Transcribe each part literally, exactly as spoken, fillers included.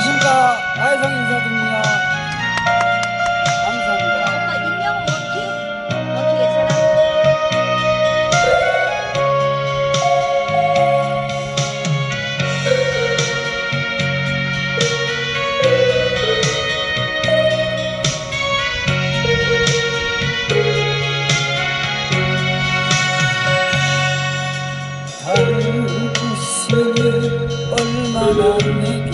안녕하십니까. 나혜성 인사드립니다. 감사합니다. 오빠 인명 원칙 어떻게 살아? 당신이 얼마나 내게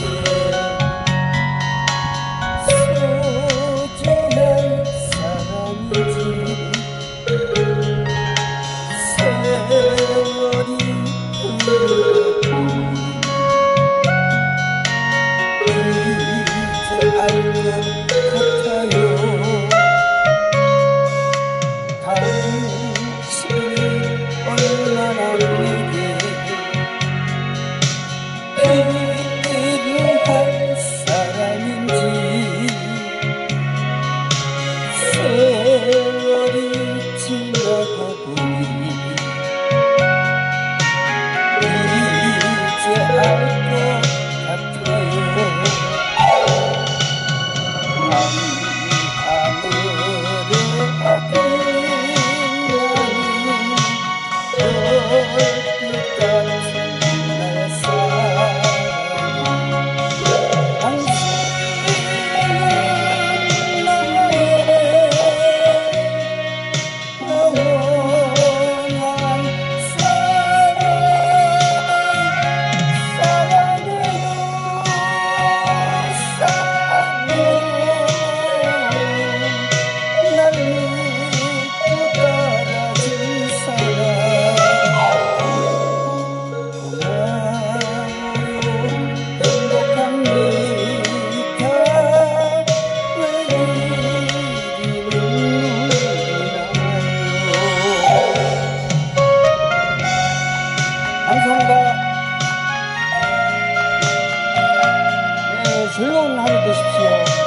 소중한 사람인지 세월이 흐르고 이제 알 것 같아요. 당신이 얼마나 내게 필요한 사람인지 세월이 지나고 보니 이제 알 것 같아요. 감사합니다. 네, 즐거운 하루 되십시오.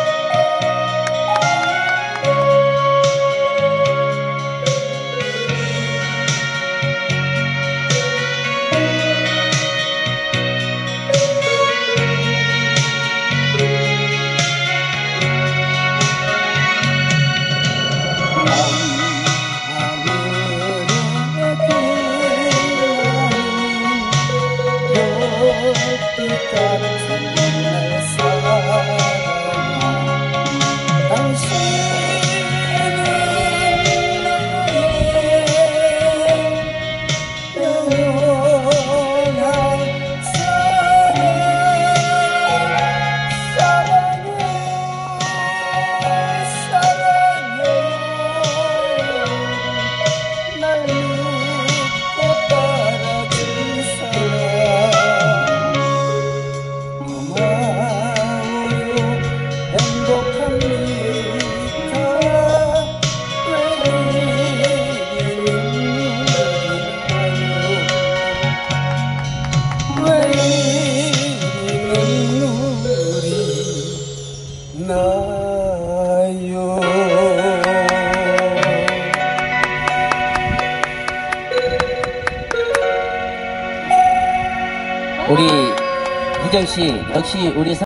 우리 희정 씨 역시 우리